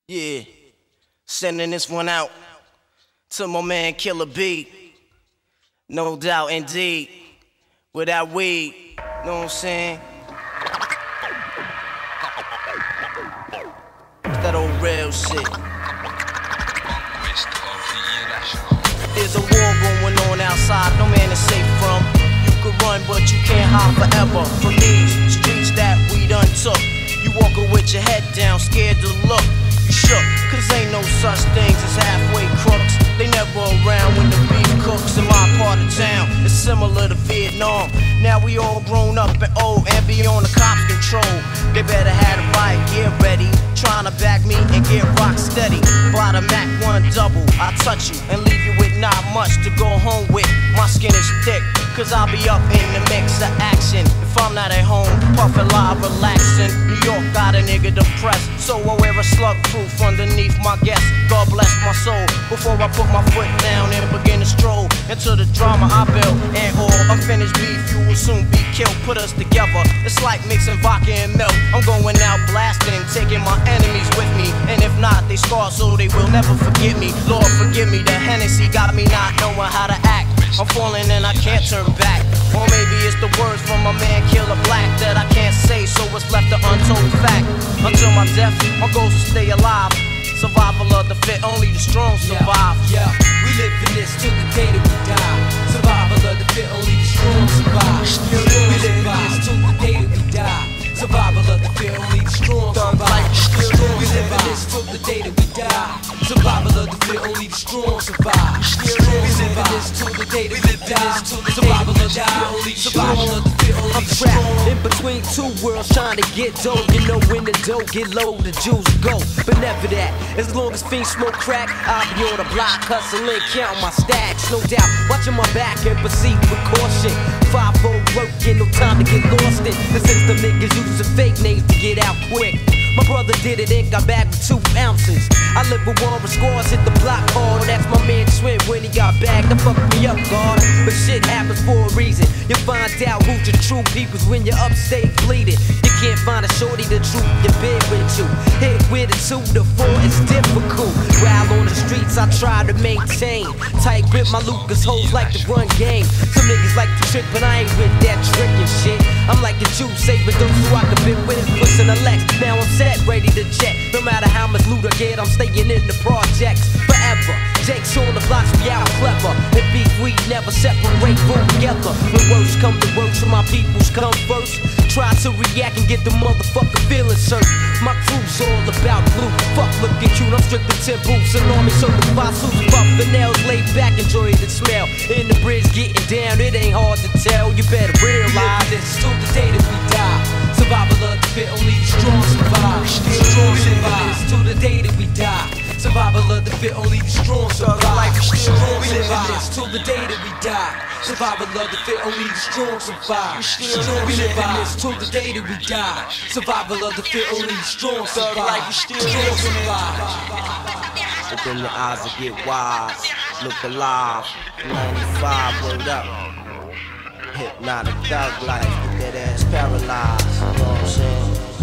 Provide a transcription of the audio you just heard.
Yeah, sending this one out to my man Killer B. No doubt, indeed. Without weed, know what I'm saying? That old real shit. There's a war going on outside, no man is safe from. You could run, but you can't hide forever from these streets that we done took. You walking with your head down, scared to look. You shook, cause ain't no such things as halfway crooks. They never around when the beef cooks in my part of town. It's similar to Vietnam. Now we all grown up and old and beyond the cops' control. They better have the riot gear ready, trying to back me and get rock steady. By the Mac 1 double, I touch you and leave you with not much to go home with. My skin is thick, cause I'll be up in the mix of action. If I'm not at home, puffin' live, relaxing. New York got a nigga depressed, so I wear a slug proof underneath my guest. God bless my soul, before I put my foot down and begin to stroll into the drama I built. And all unfinished beef, you will soon be killed. Put us together, it's like mixing vodka and milk. I'm going out blasting, taking my enemies with me. And if not, they scarred so they will never forget me. Lord forgive me, the Hennessy got me not knowing how to act. I'm falling and I can't turn back. Or maybe it's the words from my man Killer Black that I can't say, so it's left an untold fact. Until my death, my goals will stay alive. Survival of the fit, only the strong survive. Yeah, we live in this till the day that we die. Survival of the fit, only the strong survive. We live in this till the day that we die. Survival of the fit, only the strong survive. We live in this till the day that we die. Survival of the fit, only the strong survive. We live in this till the day that we die. Survival of the fit, only the survival of the fit, only the strong. I'm trapped in between two worlds trying to get dough. You know when the dough get low, the Jews go. But never that. As long as fiends smoke crack, I'll be on the block hustling, counting my stacks. No doubt, watching my back and proceed with caution. 5-0 working, no time to get lost in. The system niggas using fake names to get out quick. My brother did it and got back with 2 ounces. I live with Warren Scores, hit the block hard. That's my man Swin when he got bagged. That fucked me up, God. But shit happens for a reason. You find out who's the true peoples when you're upstate bleeding. You can't find a shorty the truth you been with you. Hit with a 2 to 4, it's difficult. While on the streets, I try to maintain tight grip, my Lucas hoes like to run game. Some niggas like to trick, but I ain't with that trickin' shit. I'm like a Jew, saving those who I can bit with it. Pushing a Lex, now I'm set, ready to check. No matter how much loot I get, I'm staying in the projects forever. Jake's on the blocks, we out clever. And beef, we never separate, roll together. When worst come to worst, so my peoples come first. Try to react and get the motherfucker feeling searched. My crew's all about blue. Fuck looking cute, I'm strictly 10 boots. An army certified suits, buff the nails, laid back, enjoy the smell. In the bridge, getting down, it ain't hard to tell. You better realize this till the day that we die. Survival of the fit, only the strong survive. Strong survive till the day that we die. Survival of the fit, only the strong survive. Strong survive till the day that we die. Survival of the fit, only the strong survive. We live in this till the day that we die. Survival of the fit, only the strong survive. Strong survive. Open your eyes and get wise. Look alive. 95, word up. Hypnotic thug life, get that ass paralyzed. You know what I'm saying?